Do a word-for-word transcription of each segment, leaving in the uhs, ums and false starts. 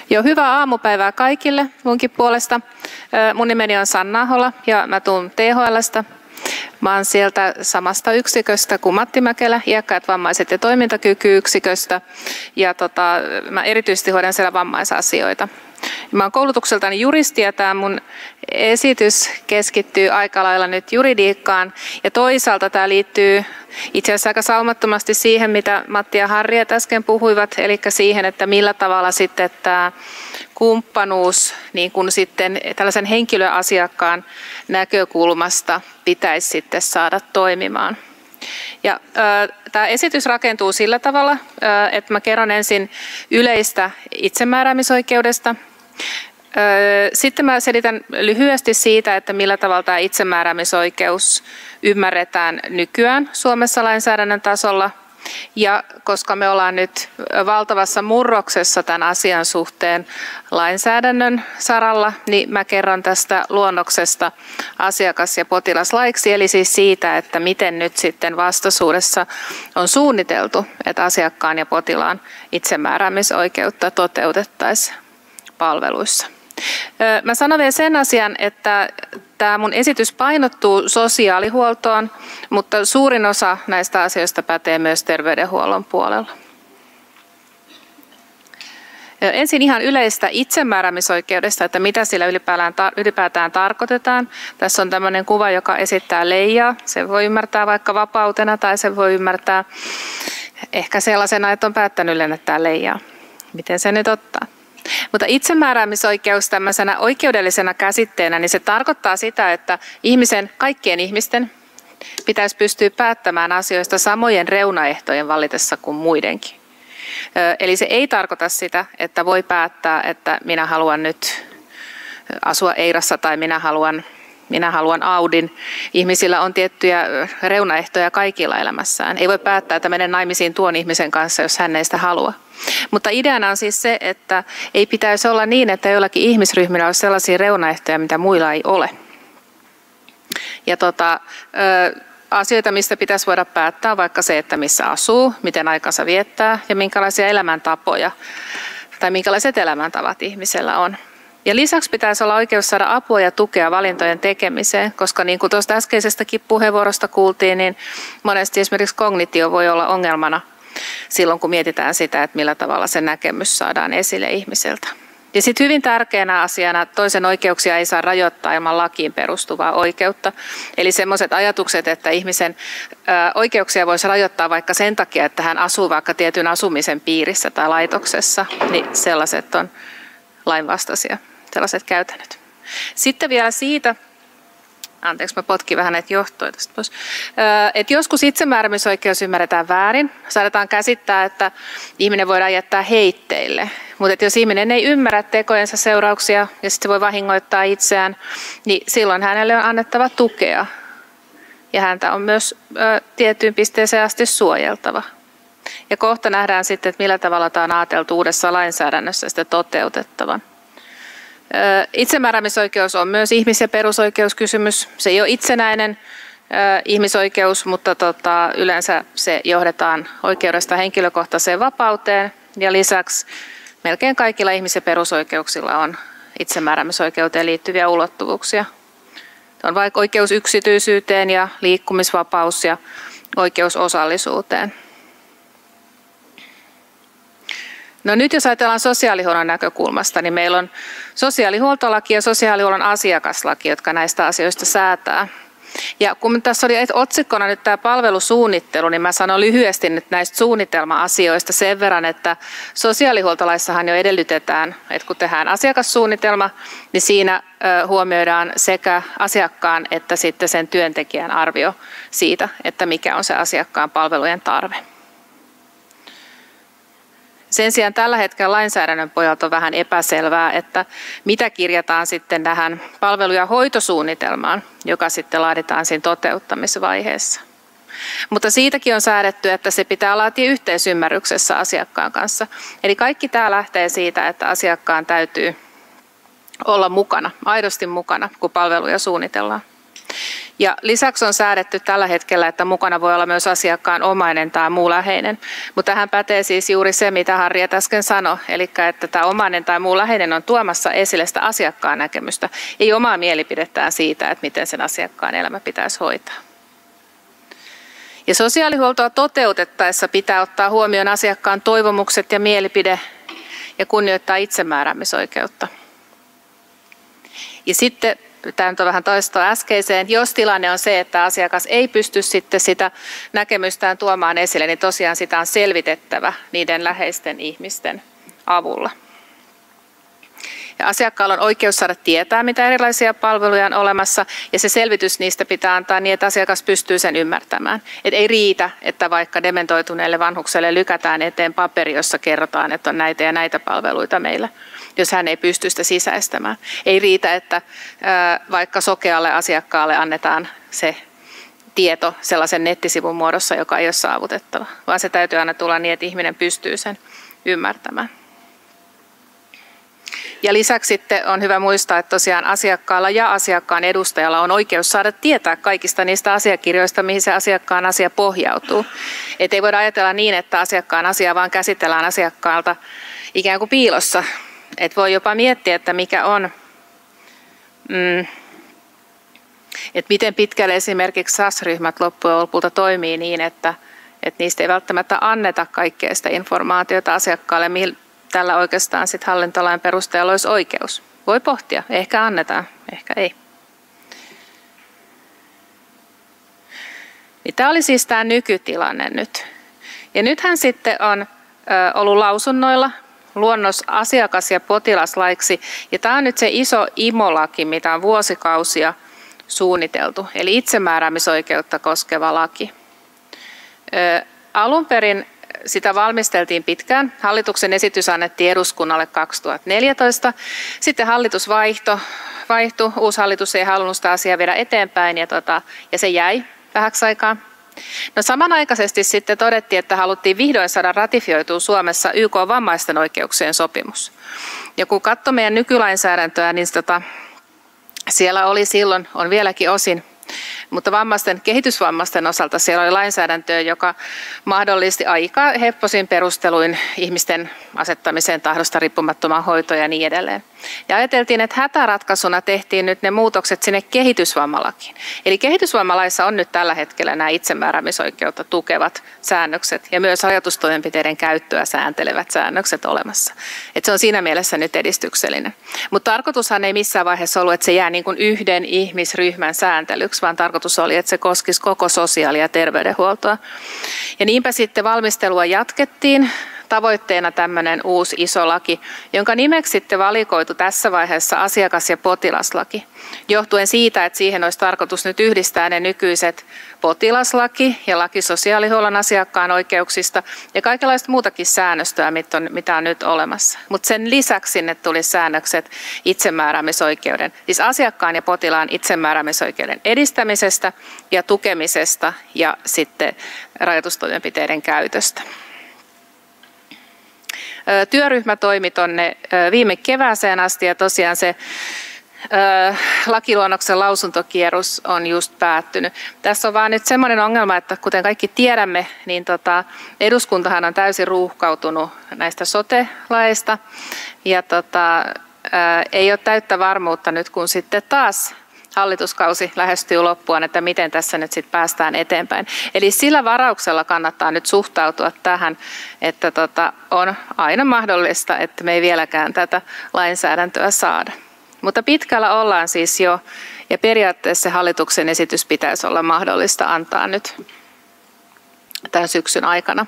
Jo hyvää aamupäivää kaikille munkin puolesta. Mun nimeni on Sanna Ahola ja mä tuun T H L:stä. Mä oon sieltä samasta yksiköstä kuin Matti Mäkelä, iäkkäät vammaiset ja toimintakykyyksiköstä. Ja tota, mä erityisesti hoidan siellä vammaisasioita. Mä oon koulutukseltani juristi ja tämä mun esitys keskittyy aika lailla nyt juridiikkaan. Ja toisaalta tämä liittyy itse asiassa aika saumattomasti siihen, mitä Matti ja Harri äsken puhuivat, eli siihen, että millä tavalla sitten tämä kumppanuus niin kuin sitten tällaisen henkilöasiakkaan näkökulmasta pitäisi sitten saada toimimaan. Ja, äh, tämä esitys rakentuu sillä tavalla, äh, että mä kerron ensin yleistä itsemääräämisoikeudesta. Sitten mä selitän lyhyesti siitä, että millä tavalla tämä itsemääräämisoikeus ymmärretään nykyään Suomessa lainsäädännön tasolla. Ja koska me ollaan nyt valtavassa murroksessa tämän asian suhteen lainsäädännön saralla, niin mä kerron tästä luonnoksesta asiakas- ja potilaslaiksi, eli siis siitä, että miten nyt sitten vastaisuudessa on suunniteltu, että asiakkaan ja potilaan itsemääräämisoikeutta toteutettaisiin palveluissa. Mä sanon vielä sen asian, että tämä mun esitys painottuu sosiaalihuoltoon, mutta suurin osa näistä asioista pätee myös terveydenhuollon puolella. Ensin ihan yleistä itsemääräämisoikeudesta, että mitä sillä ylipäätään tarkoitetaan. Tässä on tämmöinen kuva, joka esittää leijaa. Se voi ymmärtää vaikka vapautena tai se voi ymmärtää ehkä sellaisena, että on päättänyt lennättää leijaa. Miten se nyt ottaa? Mutta itsemääräämisoikeus tämmöisenä oikeudellisena käsitteenä, niin se tarkoittaa sitä, että ihmisen, kaikkien ihmisten pitäisi pystyä päättämään asioista samojen reunaehtojen vallitessa kuin muidenkin. Eli se ei tarkoita sitä, että voi päättää, että minä haluan nyt asua Eirassa tai minä haluan, minä haluan Audin. Ihmisillä on tiettyjä reunaehtoja kaikilla elämässään. Ei voi päättää, että menen naimisiin tuon ihmisen kanssa, jos hän ei sitä halua. Mutta ideana on siis se, että ei pitäisi olla niin, että joillakin ihmisryhmillä olisi sellaisia reunaehtoja, mitä muilla ei ole. Ja tota, ö, asioita, mistä pitäisi voida päättää, vaikka se, että missä asuu, miten aikansa viettää ja minkälaisia elämäntapoja tai minkälaiset elämäntavat ihmisellä on. Ja lisäksi pitäisi olla oikeus saada apua ja tukea valintojen tekemiseen, koska niin kuin tuosta äskeisestäkin puheenvuorosta kuultiin, niin monesti esimerkiksi kognitio voi olla ongelmana silloin, kun mietitään sitä, että millä tavalla se näkemys saadaan esille ihmiseltä. Ja sitten hyvin tärkeänä asiana toisen oikeuksia ei saa rajoittaa ilman lakiin perustuvaa oikeutta. Eli sellaiset ajatukset, että ihmisen oikeuksia voisi rajoittaa vaikka sen takia, että hän asuu vaikka tietyn asumisen piirissä tai laitoksessa, niin sellaiset on lainvastaisia, sellaiset käytännöt. Sitten vielä siitä, anteeksi, mä potkin vähän näitä johtoja tästä pois. Että joskus itsemääräämisoikeus ymmärretään väärin. Saadaan käsittää, että ihminen voidaan jättää heitteille. Mutta jos ihminen ei ymmärrä tekojensa seurauksia ja sitten se voi vahingoittaa itseään, niin silloin hänelle on annettava tukea. Ja häntä on myös ö, tiettyyn pisteeseen asti suojeltava. Ja kohta nähdään sitten, että millä tavalla tämä on ajateltu uudessa lainsäädännössä sitä toteutettavan. Itsemääräämisoikeus on myös ihmis- ja perusoikeuskysymys. Se ei ole itsenäinen ihmisoikeus, mutta tota, yleensä se johdetaan oikeudesta henkilökohtaiseen vapauteen. Ja lisäksi melkein kaikilla ihmis- ja perusoikeuksilla on itsemääräämisoikeuteen liittyviä ulottuvuuksia. On vaikka oikeus yksityisyyteen ja liikkumisvapaus ja oikeus osallisuuteen. No nyt jos ajatellaan sosiaalihuollon näkökulmasta, niin meillä on sosiaalihuoltolaki ja sosiaalihuollon asiakaslaki, jotka näistä asioista säätää. Ja kun tässä oli otsikkona nyt tämä palvelusuunnittelu, niin mä sanon lyhyesti nyt näistä suunnitelma-asioista sen verran, että sosiaalihuoltolaissahan jo edellytetään, että kun tehdään asiakassuunnitelma, niin siinä huomioidaan sekä asiakkaan että sitten sen työntekijän arvio siitä, että mikä on se asiakkaan palvelujen tarve. Sen sijaan tällä hetkellä lainsäädännön pohjalta on vähän epäselvää, että mitä kirjataan sitten tähän palvelu- ja hoitosuunnitelmaan, joka sitten laaditaan siinä toteuttamisvaiheessa. Mutta siitäkin on säädetty, että se pitää laatia yhteisymmärryksessä asiakkaan kanssa. Eli kaikki tämä lähtee siitä, että asiakkaan täytyy olla mukana, aidosti mukana, kun palveluja suunnitellaan. Ja lisäksi on säädetty tällä hetkellä, että mukana voi olla myös asiakkaan omainen tai muu läheinen. Mutta tähän pätee siis juuri se, mitä Harriet äsken sanoi, eli että tämä omainen tai muu läheinen on tuomassa esille sitä asiakkaan näkemystä, ei omaa mielipidettään siitä, että miten sen asiakkaan elämä pitäisi hoitaa. Ja sosiaalihuoltoa toteutettaessa pitää ottaa huomioon asiakkaan toivomukset ja mielipide ja kunnioittaa itsemääräämisoikeutta. Ja sitten, tämä nyt on vähän toistoa äskeiseen, jos tilanne on se, että asiakas ei pysty sitten sitä näkemystään tuomaan esille, niin tosiaan sitä on selvitettävä niiden läheisten ihmisten avulla. Ja asiakkaalla on oikeus saada tietää, mitä erilaisia palveluja on olemassa, ja se selvitys niistä pitää antaa niin, että asiakas pystyy sen ymmärtämään. Et ei riitä, että vaikka dementoituneelle vanhukselle lykätään eteen paperi, jossa kerrotaan, että on näitä ja näitä palveluita meillä, jos hän ei pysty sitä sisäistämään. Ei riitä, että vaikka sokealle asiakkaalle annetaan se tieto sellaisen nettisivun muodossa, joka ei ole saavutettava, vaan se täytyy aina tulla niin, että ihminen pystyy sen ymmärtämään. Ja lisäksi sitten on hyvä muistaa, että tosiaan asiakkaalla ja asiakkaan edustajalla on oikeus saada tietää kaikista niistä asiakirjoista, mihin se asiakkaan asia pohjautuu. Et ei voida ajatella niin, että asiakkaan asiaa vaan käsitellään asiakkaalta ikään kuin piilossa. Et voi jopa miettiä, että mikä on, mm, että miten pitkälle esimerkiksi S A S-ryhmät loppujen lopulta toimii niin, että, että niistä ei välttämättä anneta kaikkea sitä informaatiota asiakkaalle, mihin tällä oikeastaan sit hallintolain perusteella olisi oikeus. Voi pohtia, ehkä annetaan, ehkä ei. Niin tämä oli siis tämä nykytilanne nyt. Ja nythän sitten on ö, ollut lausunnoilla luonnos asiakas- ja potilaslaiksi. Ja tämä on nyt se iso I M O-laki, mitä on vuosikausia suunniteltu, eli itsemääräämisoikeutta koskeva laki. Ö, alun perin sitä valmisteltiin pitkään. Hallituksen esitys annettiin eduskunnalle kaksituhattaneljätoista. Sitten hallitus vaihtui. vaihtui. Uusi hallitus ei halunnut sitä asiaa viedä eteenpäin ja, tota, ja se jäi vähäksi aikaa. No samanaikaisesti sitten todettiin, että haluttiin vihdoin saada ratifioitua Suomessa Y K:n vammaisten oikeuksien sopimus. Ja kun katsoi meidän nykylainsäädäntöä, niin tota, siellä oli silloin, on vieläkin osin, mutta vammaisten, kehitysvammaisten osalta siellä oli lainsäädäntöä, joka mahdollisti aika hepposin perusteluin ihmisten asettamiseen tahdosta riippumattomaan hoitoon ja niin edelleen. Ja ajateltiin, että hätäratkaisuna tehtiin nyt ne muutokset sinne kehitysvammalakiin. Eli kehitysvammalaissa on nyt tällä hetkellä nämä itsemääräämisoikeutta tukevat säännökset ja myös rajoitustoimenpiteiden käyttöä sääntelevät säännökset olemassa. Että se on siinä mielessä nyt edistyksellinen. Mutta tarkoitushan ei missään vaiheessa ollut, että se jää niin kuin yhden ihmisryhmän sääntelyksi, vaan tarkoitus oli, että se koskisi koko sosiaali- ja terveydenhuoltoa. Ja niinpä sitten valmistelua jatkettiin. Tavoitteena tämmöinen uusi iso laki, jonka nimeksi sitten valikoitu tässä vaiheessa asiakas- ja potilaslaki, johtuen siitä, että siihen olisi tarkoitus nyt yhdistää ne nykyiset potilaslaki ja laki sosiaalihuollon asiakkaan oikeuksista ja kaikenlaista muutakin säännöstöä, mitä on, mitä on nyt olemassa. Mutta sen lisäksi sinne tuli säännökset itsemääräämisoikeuden, siis asiakkaan ja potilaan itsemääräämisoikeuden edistämisestä ja tukemisesta ja sitten rajoitustoimenpiteiden käytöstä. Työryhmä toimi tuonne viime kevääseen asti ja tosiaan se lakiluonnoksen lausuntokierros on just päättynyt. Tässä on vaan nyt semmoinen ongelma, että kuten kaikki tiedämme, niin tota, eduskuntahan on täysin ruuhkautunut näistä sote-laeista ja tota, ei ole täyttä varmuutta nyt, kun sitten taas hallituskausi lähestyy loppuun, että miten tässä nyt sitten päästään eteenpäin. Eli sillä varauksella kannattaa nyt suhtautua tähän, että tota, on aina mahdollista, että me ei vieläkään tätä lainsäädäntöä saada. Mutta pitkällä ollaan siis jo, ja periaatteessa hallituksen esitys pitäisi olla mahdollista antaa nyt tämän syksyn aikana.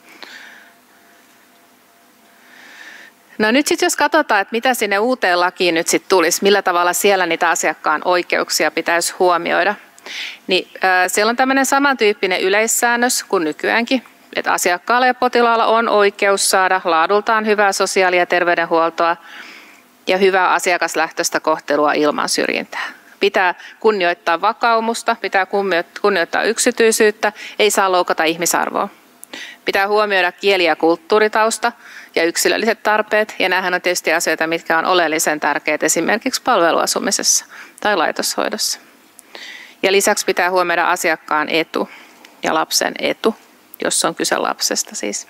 No nyt sitten jos katsotaan, että mitä sinne uuteen lakiin nyt sitten tulisi, millä tavalla siellä niitä asiakkaan oikeuksia pitäisi huomioida, niin äh, siellä on tämmöinen samantyyppinen yleissäännös kuin nykyäänkin, että asiakkaalla ja potilaalla on oikeus saada laadultaan hyvää sosiaali- ja terveydenhuoltoa ja hyvää asiakaslähtöistä kohtelua ilman syrjintää. Pitää kunnioittaa vakaumusta, pitää kunnioittaa yksityisyyttä, ei saa loukata ihmisarvoa. Pitää huomioida kieli- ja kulttuuritausta ja yksilölliset tarpeet, ja nämähän on tietysti asioita, mitkä on oleellisen tärkeitä esimerkiksi palveluasumisessa tai laitoshoidossa. Ja lisäksi pitää huomioida asiakkaan etu ja lapsen etu, jos on kyse lapsesta siis.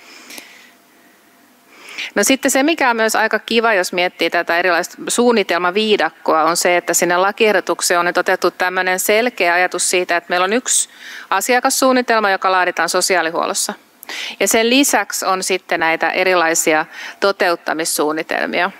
No sitten se, mikä on myös aika kiva, jos miettii tätä erilaista suunnitelmaviidakkoa, on se, että sinne lakiehdotukseen on nyt otettu tämmöinen selkeä ajatus siitä, että meillä on yksi asiakassuunnitelma, joka laaditaan sosiaalihuollossa. Ja sen lisäksi on sitten näitä erilaisia toteuttamissuunnitelmia.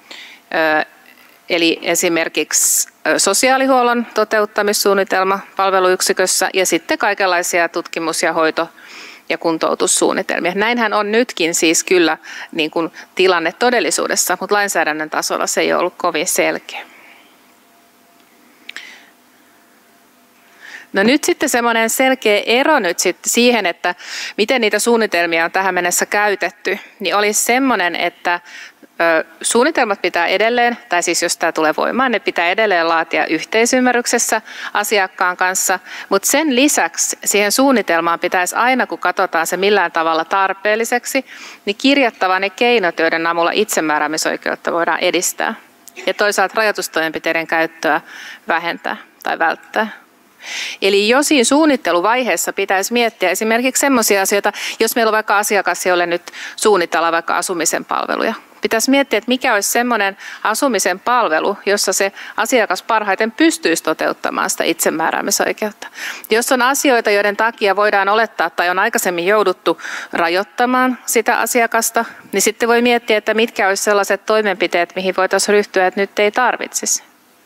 Eli esimerkiksi sosiaalihuollon toteuttamissuunnitelma palveluyksikössä ja sitten kaikenlaisia tutkimus- ja hoito- ja kuntoutussuunnitelmia. Näinhän on nytkin siis kyllä niin kuin tilanne todellisuudessa, mutta lainsäädännön tasolla se ei ole ollut kovin selkeä. No nyt sitten semmoinen selkeä ero nyt sitten siihen, että miten niitä suunnitelmia on tähän mennessä käytetty, niin olisi semmoinen, että suunnitelmat pitää edelleen, tai siis jos tämä tulee voimaan, ne pitää edelleen laatia yhteisymmärryksessä asiakkaan kanssa, mutta sen lisäksi siihen suunnitelmaan pitäisi aina, kun katsotaan se millään tavalla tarpeelliseksi, niin kirjattava ne keinot, joiden avulla itsemääräämisoikeutta voidaan edistää. Ja toisaalta rajoitustoimenpiteiden käyttöä vähentää tai välttää. Eli jo siinä suunnitteluvaiheessa pitäisi miettiä esimerkiksi sellaisia asioita, jos meillä on vaikka asiakas, jolle nyt suunnitellaan vaikka asumisen palveluja. Pitäisi miettiä, että mikä olisi semmoinen asumisen palvelu, jossa se asiakas parhaiten pystyisi toteuttamaan sitä itsemääräämisoikeutta. Jos on asioita, joiden takia voidaan olettaa tai on aikaisemmin jouduttu rajoittamaan sitä asiakasta, niin sitten voi miettiä, että mitkä olisi sellaiset toimenpiteet, mihin voitaisiin ryhtyä, että nyt ei tarvitsisi.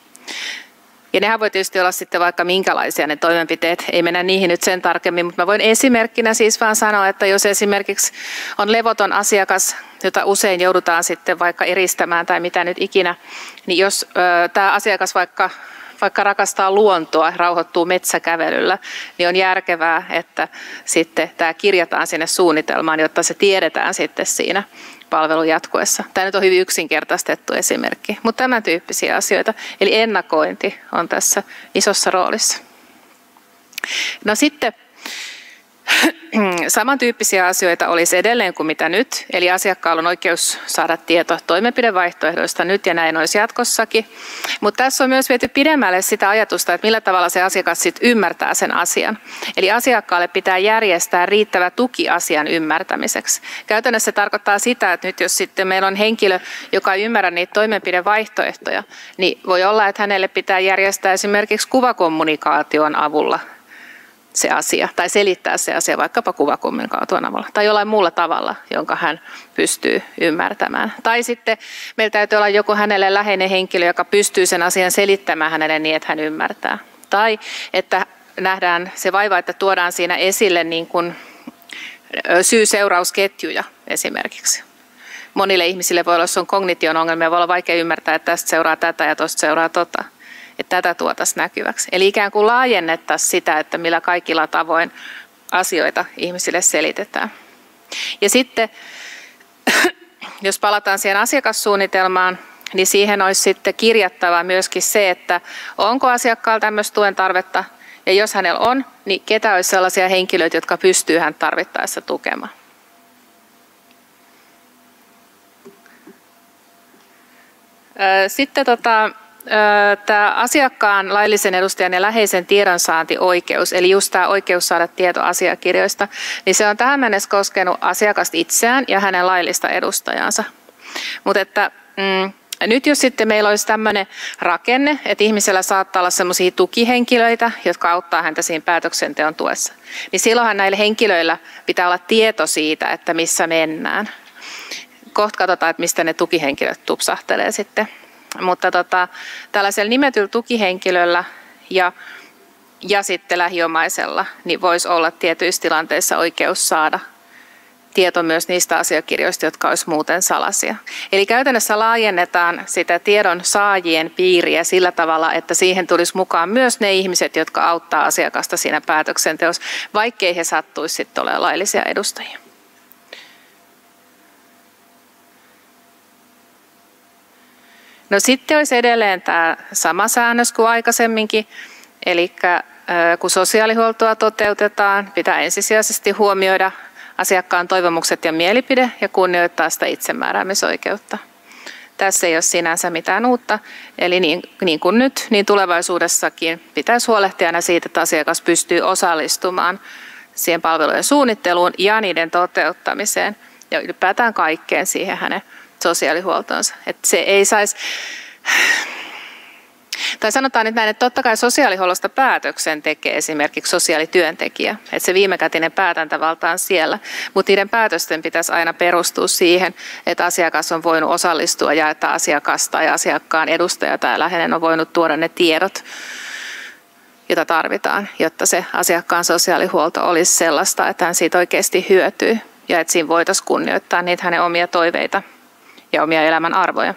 Ja nehän voi tietysti olla sitten vaikka minkälaisia ne toimenpiteet, ei mennä niihin nyt sen tarkemmin, mutta mä voin esimerkkinä siis vaan sanoa, että jos esimerkiksi on levoton asiakas, jota usein joudutaan sitten vaikka eristämään tai mitä nyt ikinä, niin jos ö, tämä asiakas vaikka, vaikka rakastaa luontoa, rauhoittuu metsäkävelyllä, niin on järkevää, että sitten tämä kirjataan sinne suunnitelmaan, jotta se tiedetään sitten siinä palvelun jatkuessa. Tämä nyt on hyvin yksinkertaistettu esimerkki, mutta tämän tyyppisiä asioita. Eli ennakointi on tässä isossa roolissa. No sitten samantyyppisiä asioita olisi edelleen kuin mitä nyt, eli asiakkaalla on oikeus saada tieto toimenpidevaihtoehdoista nyt ja näin olisi jatkossakin. Mutta tässä on myös viety pidemmälle sitä ajatusta, että millä tavalla se asiakas sitten ymmärtää sen asian. Eli asiakkaalle pitää järjestää riittävä tuki asian ymmärtämiseksi. Käytännössä se tarkoittaa sitä, että nyt jos sitten meillä on henkilö, joka ei ymmärrä niitä toimenpidevaihtoehtoja, niin voi olla, että hänelle pitää järjestää esimerkiksi kuvakommunikaation avulla se asia, tai selittää se asia vaikkapa kuvakommunikaation avulla, tai jollain muulla tavalla, jonka hän pystyy ymmärtämään. Tai sitten meillä täytyy olla joku hänelle läheinen henkilö, joka pystyy sen asian selittämään hänelle niin, että hän ymmärtää. Tai että nähdään se vaiva, että tuodaan siinä esille niin kuin syy-seurausketjuja esimerkiksi. Monille ihmisille voi olla, jos on kognition ongelmia, voi olla vaikea ymmärtää, että tästä seuraa tätä ja tuosta seuraa tota. Että tätä tuotaisiin näkyväksi. Eli ikään kuin laajennettaisiin sitä, että millä kaikilla tavoin asioita ihmisille selitetään. Ja sitten, jos palataan siihen asiakassuunnitelmaan, niin siihen olisi sitten kirjattava myöskin se, että onko asiakkaalla tämmöistä tuen tarvetta, ja jos hänellä on, niin ketä olisi sellaisia henkilöitä, jotka pystyy hän tarvittaessa tukemaan. Sitten tota... Tämä asiakkaan, laillisen edustajan ja läheisen tiedonsaantioikeus, eli just tämä oikeus saada tieto asiakirjoista, niin se on tähän mennessä koskenut asiakasta itseään ja hänen laillista edustajansa. Mutta että mm, nyt jos sitten meillä olisi tämmöinen rakenne, että ihmisellä saattaa olla sellaisia tukihenkilöitä, jotka auttaa häntä siinä päätöksenteon tuessa, niin silloinhan näillä henkilöillä pitää olla tieto siitä, että missä mennään. Kohta katsotaan, että mistä ne tukihenkilöt tupsahtelee sitten. Mutta tota, tällaisella nimetyllä tukihenkilöllä ja, ja sitten lähiomaisella niin voisi olla tietyissä tilanteissa oikeus saada tieto myös niistä asiakirjoista, jotka olisi muuten salaisia. Eli käytännössä laajennetaan sitä tiedon saajien piiriä sillä tavalla, että siihen tulisi mukaan myös ne ihmiset, jotka auttaa asiakasta siinä päätöksenteossa, vaikkei he sattuisi sitten olemaan laillisia edustajia. No sitten olisi edelleen tämä sama säännös kuin aikaisemminkin, eli kun sosiaalihuoltoa toteutetaan, pitää ensisijaisesti huomioida asiakkaan toivomukset ja mielipide ja kunnioittaa sitä itsemääräämisoikeutta. Tässä ei ole sinänsä mitään uutta, eli niin, niin kuin nyt, niin tulevaisuudessakin pitäisi huolehtia aina siitä, että asiakas pystyy osallistumaan siihen palvelujen suunnitteluun ja niiden toteuttamiseen ja ylipäätään kaikkeen siihen hänen sosiaalihuoltoonsa. Että se ei saisi, tai sanotaan nyt näin, että totta kai sosiaalihuollosta päätöksen tekee esimerkiksi sosiaalityöntekijä, että se viimekätinen päätäntävalta on siellä, mutta niiden päätösten pitäisi aina perustua siihen, että asiakas on voinut osallistua ja että asiakas tai asiakkaan edustaja tai läheinen on voinut tuoda ne tiedot, jota tarvitaan, jotta se asiakkaan sosiaalihuolto olisi sellaista, että hän siitä oikeasti hyötyy ja että siinä voitaisiin kunnioittaa niitä hänen omia toiveita ja omia elämän arvoja.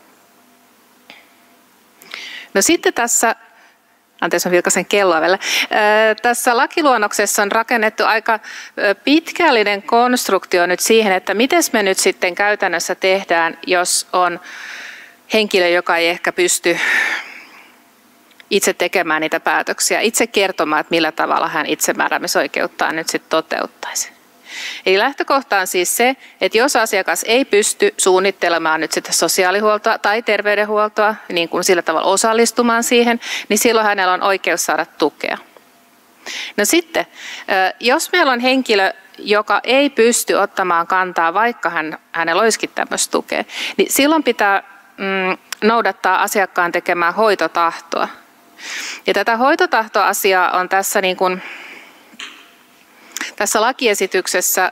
No sitten tässä, anteeksi mä vilkaisen kelloa vielä, tässä lakiluonnoksessa on rakennettu aika pitkällinen konstruktio nyt siihen, että miten me nyt sitten käytännössä tehdään, jos on henkilö, joka ei ehkä pysty itse tekemään niitä päätöksiä, itse kertomaan, että millä tavalla hän itsemääräämisoikeuttaan nyt sitten toteuttaisi. Eli lähtökohta on siis se, että jos asiakas ei pysty suunnittelemaan nyt sitä sosiaalihuoltoa tai terveydenhuoltoa, niin kuin sillä tavalla osallistumaan siihen, niin silloin hänellä on oikeus saada tukea. No sitten, jos meillä on henkilö, joka ei pysty ottamaan kantaa, vaikka hän, hänellä olisikin tämmöistä tukea, niin silloin pitää mm, noudattaa asiakkaan tekemää hoitotahtoa. Ja tätä hoitotahtoasiaa on tässä niin kuin tässä lakiesityksessä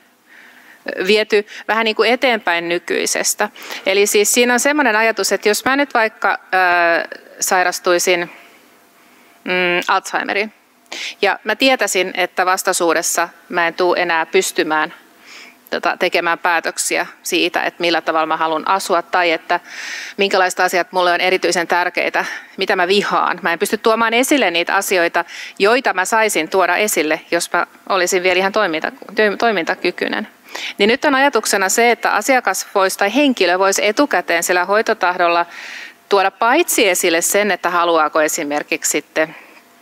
viety vähän niin kuin eteenpäin nykyisestä. Eli siis siinä on semmoinen ajatus, että jos mä nyt vaikka ää, sairastuisin mm, Alzheimeriin ja mä tietäisin, että vastaisuudessa mä en tule enää pystymään tota, tekemään päätöksiä siitä, että millä tavalla mä haluan asua tai että minkälaiset asiat mulle on erityisen tärkeitä, mitä mä vihaan. Mä en pysty tuomaan esille niitä asioita, joita mä saisin tuoda esille, jos mä olisin vielä ihan toiminta, toimintakykyinen. Niin nyt on ajatuksena se, että asiakas voisi tai henkilö voisi etukäteen sillä hoitotahdolla tuoda paitsi esille sen, että haluaako esimerkiksi sitten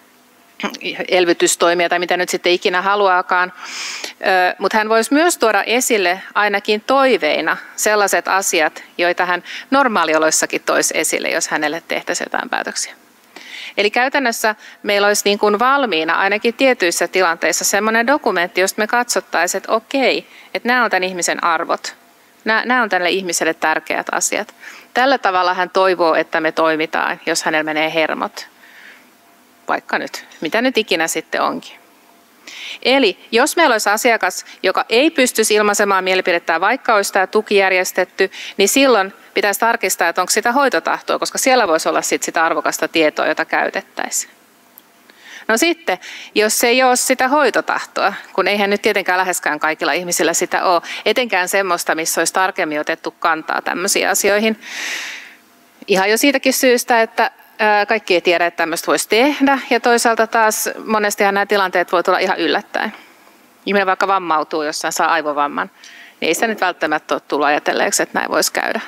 elvytystoimia tai mitä nyt sitten ikinä haluaakaan, mutta hän voisi myös tuoda esille ainakin toiveina sellaiset asiat, joita hän normaalioloissakin toisi esille, jos hänelle tehtäisiin jotain päätöksiä. Eli käytännössä meillä olisi niin kuin valmiina ainakin tietyissä tilanteissa sellainen dokumentti, josta me katsottaisiin, että okei, että nämä on tämän ihmisen arvot, nämä, nämä on tälle ihmiselle tärkeät asiat. Tällä tavalla hän toivoo, että me toimitaan, jos hänellä menee hermot. Vaikka nyt, mitä nyt ikinä sitten onkin. Eli jos meillä olisi asiakas, joka ei pystyisi ilmaisemaan mielipidettään, vaikka olisi tämä tuki järjestetty, niin silloin pitäisi tarkistaa, että onko sitä hoitotahtoa, koska siellä voisi olla sit sitä arvokasta tietoa, jota käytettäisiin. No sitten, jos ei ole sitä hoitotahtoa, kun eihän nyt tietenkään läheskään kaikilla ihmisillä sitä ole, etenkään semmoista, missä olisi tarkemmin otettu kantaa tämmöisiin asioihin. Ihan jo siitäkin syystä, että kaikki ei tiedä, että tämmöistä voisi tehdä, ja toisaalta taas monestihan nämä tilanteet voi tulla ihan yllättäen. Ihminen vaikka vammautuu, jossain saa aivovamman, niin ei sitä nyt välttämättä ole tullut ajatelleeksi, että näin voisi käydä.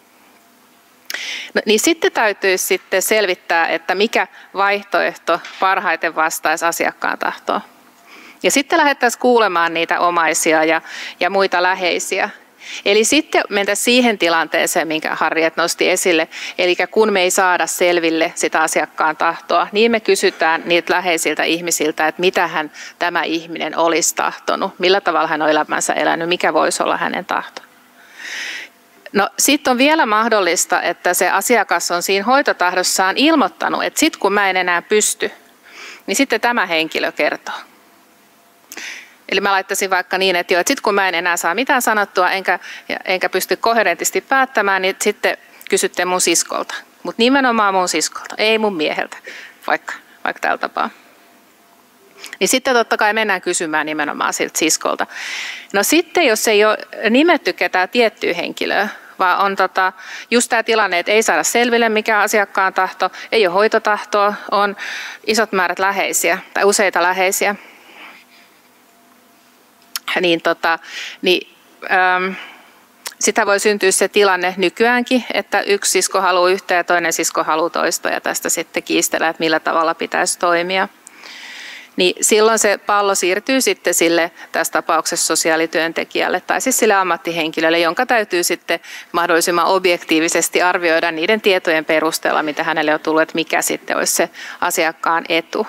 No, niin sitten täytyy sitten selvittää, että mikä vaihtoehto parhaiten vastaisi asiakkaan tahtoon. Ja sitten lähdettäisiin kuulemaan niitä omaisia ja, ja muita läheisiä. Eli sitten mentäisiin siihen tilanteeseen, minkä Harriet nosti esille, eli kun me ei saada selville sitä asiakkaan tahtoa, niin me kysytään niiltä läheisiltä ihmisiltä, että mitä hän tämä ihminen olisi tahtonut, millä tavalla hän on elämänsä elänyt, mikä voisi olla hänen tahto. No sitten on vielä mahdollista, että se asiakas on siinä hoitotahdossaan ilmoittanut, että sitten kun mä en enää pysty, niin sitten tämä henkilö kertoo. Eli mä laittaisin vaikka niin, että, että sitten kun mä en enää saa mitään sanottua, enkä, enkä pysty koherentisti päättämään, niin sitten kysytte mun siskolta. Mutta nimenomaan mun siskolta, ei mun mieheltä, vaikka, vaikka tällä tapaa. Niin sitten totta kai mennään kysymään nimenomaan siltä siskolta. No sitten, jos ei ole nimetty ketään tiettyä henkilöä, vaan on tota, just tämä tilanne, että ei saada selville mikä asiakkaan tahto, ei ole hoitotahtoa, on isot määrät läheisiä tai useita läheisiä, niin, tota, niin äm, sitä voi syntyä se tilanne nykyäänkin, että yksi sisko haluaa yhtä ja toinen sisko haluaa toista ja tästä sitten kiistellään, että millä tavalla pitäisi toimia. niin silloin se pallo siirtyy sitten sille tässä tapauksessa sosiaalityöntekijälle tai siis sille ammattihenkilölle, jonka täytyy sitten mahdollisimman objektiivisesti arvioida niiden tietojen perusteella, mitä hänelle on tullut, että mikä sitten olisi se asiakkaan etu.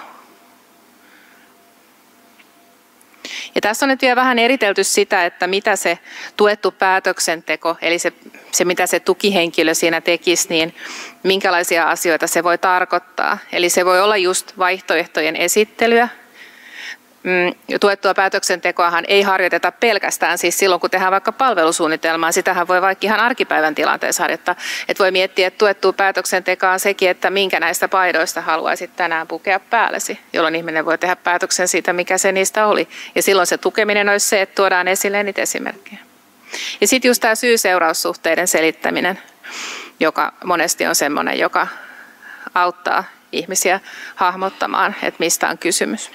Ja tässä on nyt vielä vähän eritelty sitä, että mitä se tuettu päätöksenteko, eli se, se mitä se tukihenkilö siinä tekisi, niin minkälaisia asioita se voi tarkoittaa. Eli se voi olla just vaihtoehtojen esittelyä. Tuettua päätöksentekoahan ei harjoiteta pelkästään siis silloin, kun tehdään vaikka palvelusuunnitelmaa. Sitähän voi vaikka ihan arkipäivän tilanteessa harjoittaa. Että voi miettiä, että tuettua päätöksentekoa on sekin, että minkä näistä paidoista haluaisit tänään pukea päällesi, jolloin ihminen voi tehdä päätöksen siitä, mikä se niistä oli. Ja silloin se tukeminen olisi se, että tuodaan esille niitä esimerkkejä. Ja sitten just tämä syy-seuraussuhteiden selittäminen, joka monesti on sellainen, joka auttaa ihmisiä hahmottamaan, että mistä on kysymys.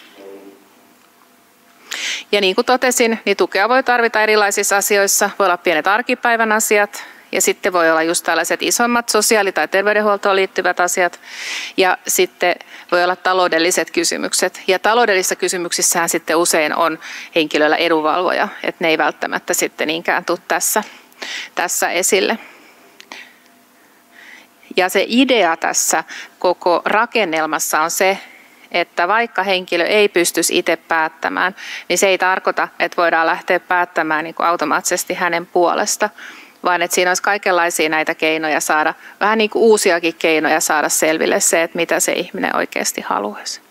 Ja niin kuin totesin, niin tukea voi tarvita erilaisissa asioissa. Voi olla pienet arkipäivän asiat ja sitten voi olla just tällaiset isommat sosiaali- tai terveydenhuoltoon liittyvät asiat. Ja sitten voi olla taloudelliset kysymykset. Ja taloudellisissa kysymyksissähän sitten usein on henkilöllä edunvalvoja, että ne ei välttämättä sitten niinkään tule tässä, tässä esille. Ja se idea tässä koko rakennelmassa on se, että vaikka henkilö ei pystyisi itse päättämään, niin se ei tarkoita, että voidaan lähteä päättämään niin kuin automaattisesti hänen puolesta, vaan että siinä olisi kaikenlaisia näitä keinoja saada, vähän niin kuin uusiakin keinoja saada selville se, että mitä se ihminen oikeasti haluaisi.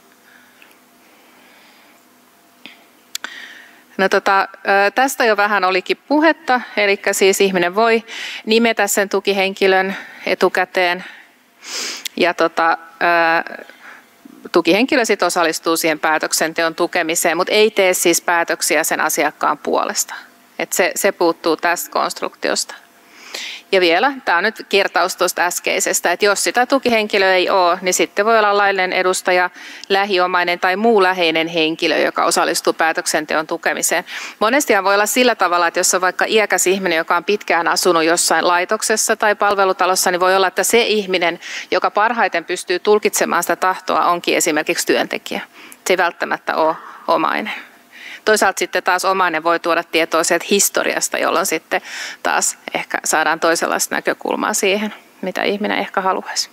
No tota, tästä jo vähän olikin puhetta, eli siis ihminen voi nimetä sen tukihenkilön etukäteen ja tota, tukihenkilö sitten osallistuu siihen päätöksenteon tukemiseen, mutta ei tee siis päätöksiä sen asiakkaan puolesta. Et se, se puuttuu tästä konstruktiosta. Ja vielä, tämä on nyt kertaus tuosta äskeisestä, että jos sitä tukihenkilöä ei ole, niin sitten voi olla laillinen edustaja, lähiomainen tai muu läheinen henkilö, joka osallistuu päätöksenteon tukemiseen. Monestihan voi olla sillä tavalla, että jos on vaikka iäkäs ihminen, joka on pitkään asunut jossain laitoksessa tai palvelutalossa, niin voi olla, että se ihminen, joka parhaiten pystyy tulkitsemaan sitä tahtoa, onkin esimerkiksi työntekijä. Se ei välttämättä ole omainen. Toisaalta sitten taas omainen voi tuoda tietoa sieltä historiasta, jolloin sitten taas ehkä saadaan toisenlaista näkökulmaa siihen, mitä ihminen ehkä haluaisi.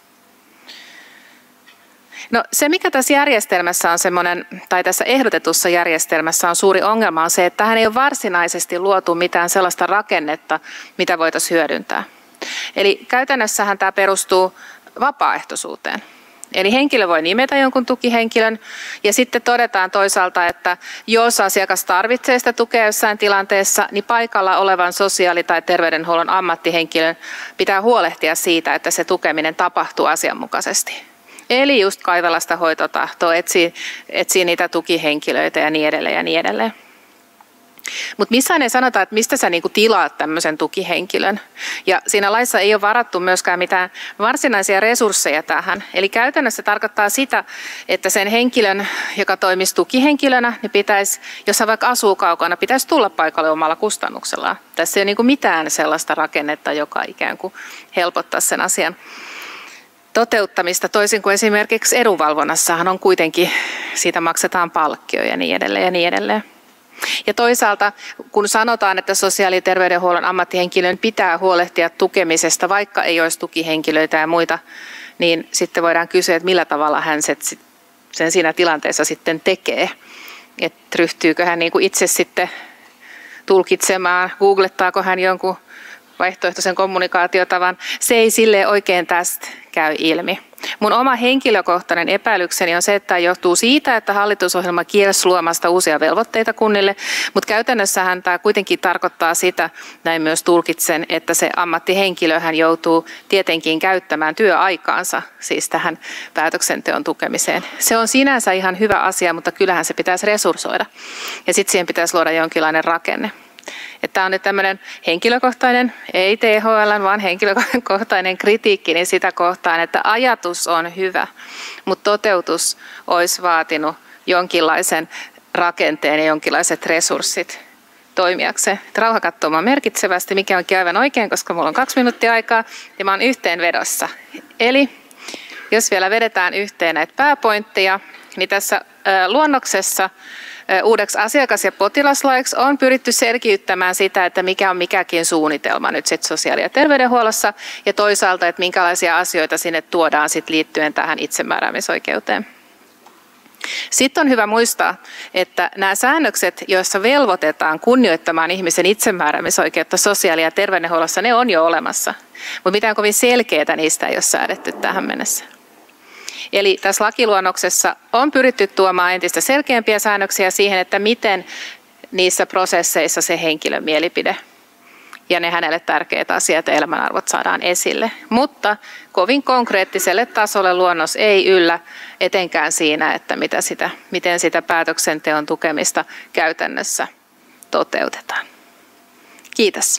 No se, mikä tässä järjestelmässä on semmoinen, tai tässä ehdotetussa järjestelmässä on suuri ongelma, on se, että tähän ei ole varsinaisesti luotu mitään sellaista rakennetta, mitä voitaisiin hyödyntää. Eli käytännössähän tämä perustuu vapaaehtoisuuteen. Eli henkilö voi nimetä jonkun tukihenkilön ja sitten todetaan toisaalta, että jos asiakas tarvitsee sitä tukea jossain tilanteessa, niin paikalla olevan sosiaali- tai terveydenhuollon ammattihenkilön pitää huolehtia siitä, että se tukeminen tapahtuu asianmukaisesti. Eli just kaivella sitä hoitotahtoa, etsiä, etsiä niitä tukihenkilöitä ja niin edelleen ja niin edelleen. Mutta missään ei sanota, että mistä sä niinku tilaat tämmöisen tukihenkilön. Ja siinä laissa ei ole varattu myöskään mitään varsinaisia resursseja tähän. Eli käytännössä tarkoittaa sitä, että sen henkilön, joka toimisi tukihenkilönä, niin pitäisi, jos hän vaikka asuu kaukana, pitäisi tulla paikalle omalla kustannuksellaan. Tässä ei ole niinku mitään sellaista rakennetta, joka ikään kuin helpottaisi sen asian toteuttamista, toisin kuin esimerkiksi edunvalvonnassahan on kuitenkin, siitä maksetaan palkkio ja niin edelleen ja niin edelleen. Ja toisaalta, kun sanotaan, että sosiaali- ja terveydenhuollon ammattihenkilön pitää huolehtia tukemisesta, vaikka ei olisi tukihenkilöitä ja muita, niin sitten voidaan kysyä, että millä tavalla hän sen siinä tilanteessa sitten tekee. Että ryhtyykö hän niin kuin itse sitten tulkitsemaan, googlettaako hän jonkun vaihtoehtoisen kommunikaatiotavan. Se ei silleen oikein tästä käy ilmi. Mun oma henkilökohtainen epäilykseni on se, että tämä johtuu siitä, että hallitusohjelma kielsi luomasta uusia velvoitteita kunnille, mutta käytännössähän tämä kuitenkin tarkoittaa sitä, näin myös tulkitsen, että se ammattihenkilöhän joutuu tietenkin käyttämään työaikaansa siis tähän päätöksenteon tukemiseen. Se on sinänsä ihan hyvä asia, mutta kyllähän se pitäisi resurssoida ja sitten siihen pitäisi luoda jonkinlainen rakenne. Tämä on nyt tämmöinen henkilökohtainen, ei T H L, vaan henkilökohtainen kritiikki niin sitä kohtaan, että ajatus on hyvä, mutta toteutus olisi vaatinut jonkinlaisen rakenteen ja jonkinlaiset resurssit toimijakseen. Rauha katsoo merkitsevästi, mikä onkin aivan oikein, koska minulla on kaksi minuuttia aikaa ja mä oon yhteenvedossa. Eli jos vielä vedetään yhteen näitä pääpointteja, niin tässä luonnoksessa uudeksi asiakas- ja potilaslaiksi on pyritty selkiyttämään sitä, että mikä on mikäkin suunnitelma nyt sit sosiaali- ja terveydenhuollossa ja toisaalta, että minkälaisia asioita sinne tuodaan sit liittyen tähän itsemääräämisoikeuteen. Sitten on hyvä muistaa, että nämä säännökset, joissa velvoitetaan kunnioittamaan ihmisen itsemääräämisoikeutta sosiaali- ja terveydenhuollossa, ne on jo olemassa. Mutta mitään kovin selkeää niistä ei ole säädetty tähän mennessä. Eli tässä lakiluonnoksessa on pyritty tuomaan entistä selkeämpiä säännöksiä siihen, että miten niissä prosesseissa se henkilön mielipide ja ne hänelle tärkeät asiat ja elämänarvot saadaan esille. Mutta kovin konkreettiselle tasolle luonnos ei yllä etenkään siinä, että mitä sitä, miten sitä päätöksenteon tukemista käytännössä toteutetaan. Kiitos.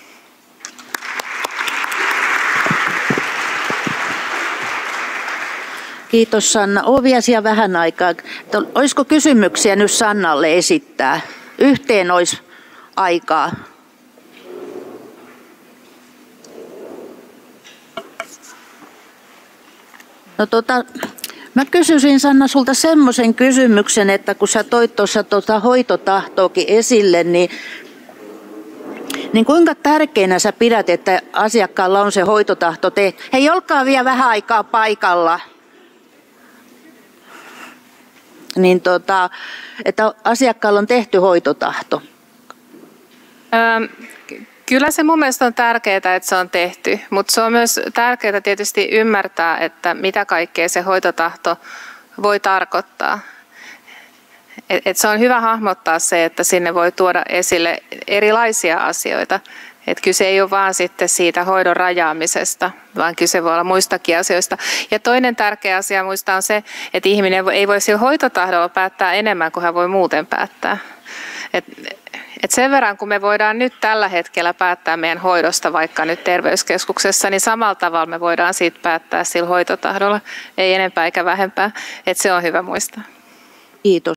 Kiitos Sanna. On vielä vähän aikaa. Olisiko kysymyksiä nyt Sannalle esittää? Yhteen olisi aikaa. No tota, mä kysyisin Sanna sulta semmoisen kysymyksen, että kun sä toit tuossa tuota hoitotahtoakin esille, niin, niin kuinka tärkeänä sä pidät, että asiakkaalla on se hoitotahto tehty? Hei, olkaa vielä vähän aikaa paikalla. Niin tota, että asiakkaalla on tehty hoitotahto. Ähm. Kyllä se mun mielestä on tärkeää, että se on tehty, mutta se on myös tärkeää tietysti ymmärtää, että mitä kaikkea se hoitotahto voi tarkoittaa. Et, et se on hyvä hahmottaa se, että sinne voi tuoda esille erilaisia asioita. Et kyse ei ole vaan sitten siitä hoidon rajaamisesta, vaan kyse voi olla muistakin asioista. Ja toinen tärkeä asia muistaa on se, että ihminen ei voi sillä hoitotahdolla päättää enemmän kuin hän voi muuten päättää. Et, Et sen verran, kun me voidaan nyt tällä hetkellä päättää meidän hoidosta vaikka nyt terveyskeskuksessa, niin samalla tavalla me voidaan siitä päättää sillä hoitotahdolla, ei enempää eikä vähempää. Et se on hyvä muistaa. Kiitos.